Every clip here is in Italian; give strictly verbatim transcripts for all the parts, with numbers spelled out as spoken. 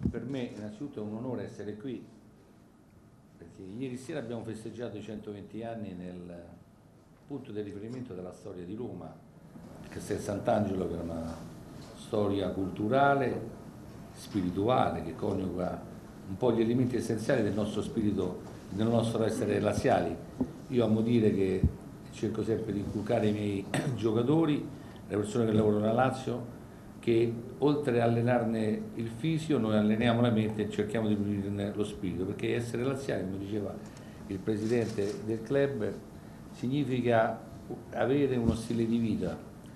Per me innanzitutto è un onore essere qui, perché ieri sera abbiamo festeggiato i centoventi anni nel punto di riferimento della storia di Roma, Castel Sant'Angelo, che è una storia culturale, spirituale, che coniuga un po' gli elementi essenziali del nostro spirito, del nostro essere laziali. Io amo dire che cerco sempre di inculcare ai miei giocatori, le persone che lavorano a Lazio, che oltre a allenarne il fisio noi alleniamo la mente e cerchiamo di pulirne lo spirito, perché essere laziali, come diceva il presidente del club, significa avere uno stile di vita,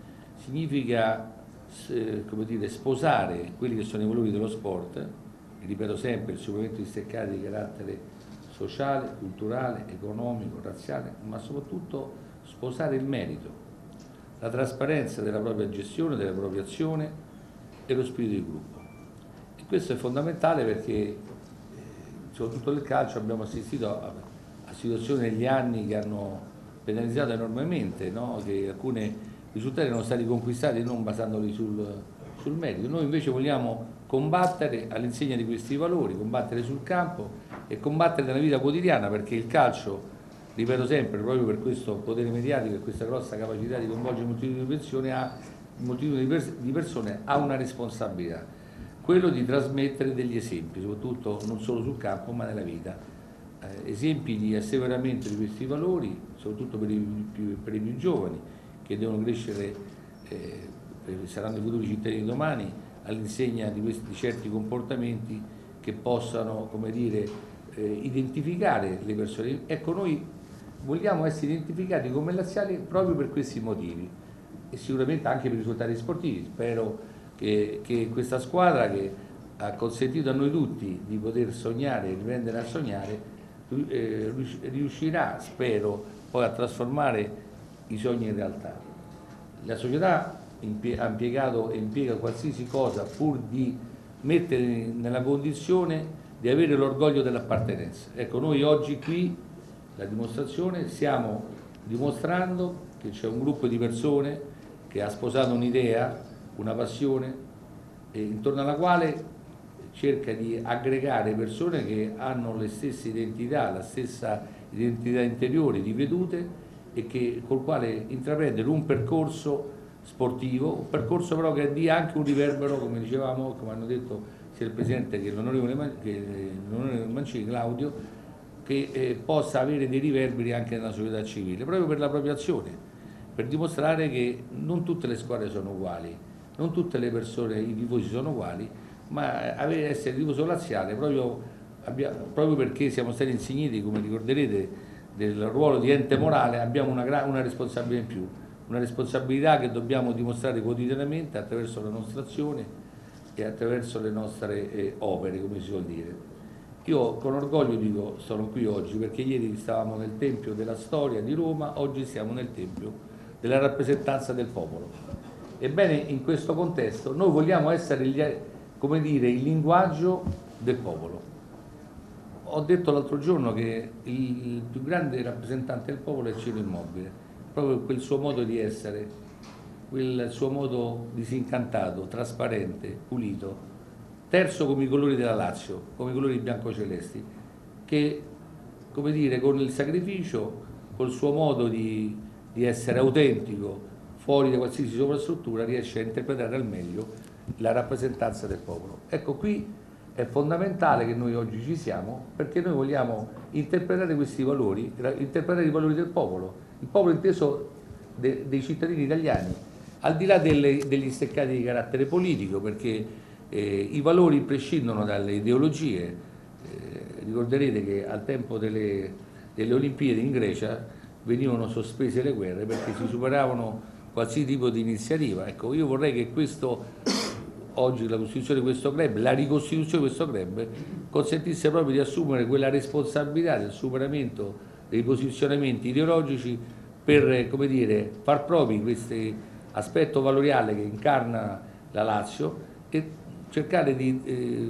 significa eh, come dire, sposare quelli che sono i valori dello sport, e ripeto sempre, il superamento di steccati di carattere sociale, culturale, economico, razziale, ma soprattutto sposare il merito, la trasparenza della propria gestione, della propria azione e lo spirito di gruppo. E questo è fondamentale perché, eh, soprattutto nel calcio, abbiamo assistito a, a situazioni negli anni che hanno penalizzato enormemente, no? Che alcuni risultati erano stati conquistati non basandoli sul, sul merito. Noi invece vogliamo combattere all'insegna di questi valori, combattere sul campo e combattere nella vita quotidiana, perché il calcio, ripeto sempre, proprio per questo potere mediatico e questa grossa capacità di coinvolgere moltitudini di persone, ha, moltitudini di persone, ha una responsabilità, quello di trasmettere degli esempi, soprattutto non solo sul campo ma nella vita, eh, esempi di asseveramento di questi valori, soprattutto per i più, per i più giovani che devono crescere, eh, saranno i futuri cittadini domani, all'insegna di, questi, di certi comportamenti che possano, come dire, eh, identificare le persone. Ecco, noi vogliamo essere identificati come laziali proprio per questi motivi e sicuramente anche per i risultati sportivi. Spero che, che questa squadra, che ha consentito a noi tutti di poter sognare e riprendere a sognare, eh, riuscirà, spero, poi a trasformare i sogni in realtà. La società ha impiegato e impiega qualsiasi cosa pur di mettere nella condizione di avere l'orgoglio dell'appartenenza. Ecco, noi oggi qui, la dimostrazione, stiamo dimostrando che c'è un gruppo di persone che ha sposato un'idea, una passione, e intorno alla quale cerca di aggregare persone che hanno le stesse identità, la stessa identità interiore di vedute, e che, col quale intraprendere un percorso sportivo, un percorso però che dia anche un riverbero, come dicevamo, come hanno detto sia il Presidente che l'onorevole Mancini, Claudio, che eh, possa avere dei riverberi anche nella società civile, proprio per la propria azione, per dimostrare che non tutte le squadre sono uguali, non tutte le persone, i tifosi sono uguali, ma avere, essere tifoso laziale proprio, abbia, proprio perché siamo stati insigniti, come ricorderete, del ruolo di ente morale, abbiamo una, una responsabilità in più, una responsabilità che dobbiamo dimostrare quotidianamente attraverso la nostra azione e attraverso le nostre eh, opere, come si suol dire. Io con orgoglio dico, sono qui oggi perché ieri stavamo nel Tempio della Storia di Roma, oggi siamo nel Tempio della rappresentanza del popolo. Ebbene, in questo contesto noi vogliamo essere gli, come dire, il linguaggio del popolo. Ho detto l'altro giorno che il più grande rappresentante del popolo è Ciro Immobile, proprio quel suo modo di essere, quel suo modo disincantato, trasparente, pulito, terzo come i colori della Lazio, come i colori biancocelesti, che, come dire, con il sacrificio, col suo modo di, di essere autentico, fuori da qualsiasi sovrastruttura, riesce a interpretare al meglio la rappresentanza del popolo. Ecco, qui è fondamentale che noi oggi ci siamo, perché noi vogliamo interpretare questi valori, interpretare i valori del popolo, il popolo inteso de, dei cittadini italiani, al di là delle, degli steccati di carattere politico, perché eh, i valori prescindono dalle ideologie. Eh, ricorderete che al tempo delle, delle Olimpiadi in Grecia venivano sospese le guerre perché si superavano qualsiasi tipo di iniziativa. Ecco, io vorrei che questo, oggi la costituzione di questo club, la ricostituzione di questo club, consentisse proprio di assumere quella responsabilità del superamento dei posizionamenti ideologici per, come dire, far propri questi aspetto valoriale che incarna la Lazio e cercare di eh,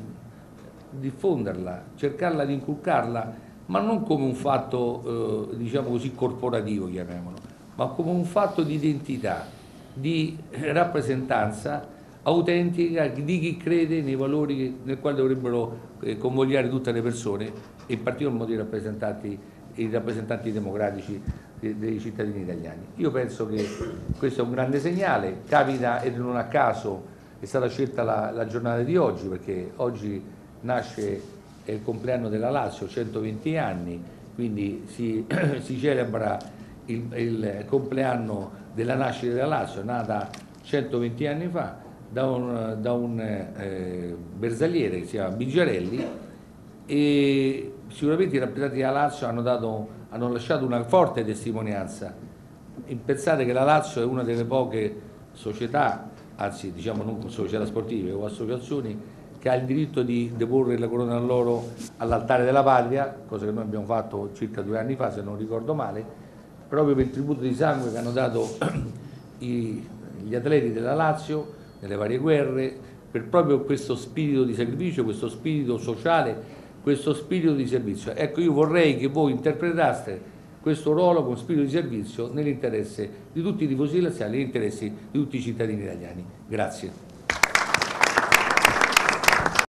diffonderla, cercarla di inculcarla, ma non come un fatto, eh, diciamo così, corporativo, chiamiamolo, ma come un fatto di identità, di rappresentanza autentica di chi crede nei valori nel quale dovrebbero eh, convogliare tutte le persone, e in particolar modo i rappresentanti, i rappresentanti democratici dei, dei cittadini italiani. Io penso che questo è un grande segnale, capita e non a caso è stata scelta la, la giornata di oggi, perché oggi nasce è il compleanno della Lazio, centoventi anni, quindi si, si celebra il, il compleanno della nascita della Lazio, nata centoventi anni fa da un, da un eh, bersagliere che si chiama Bigiarelli, e sicuramente i rappresentanti della Lazio hanno, dato, hanno lasciato una forte testimonianza. E pensate che la Lazio è una delle poche società, anzi diciamo non società sportive o associazioni, che ha il diritto di deporre la corona d'oro all'altare della patria, cosa che noi abbiamo fatto circa due anni fa, se non ricordo male, proprio per il tributo di sangue che hanno dato i, gli atleti della Lazio nelle varie guerre, per proprio questo spirito di sacrificio, questo spirito sociale, questo spirito di servizio. Ecco, io vorrei che voi interpretaste questo ruolo con spirito di servizio nell'interesse di tutti i tifosi laziali e nell'interesse di tutti i cittadini italiani. Grazie.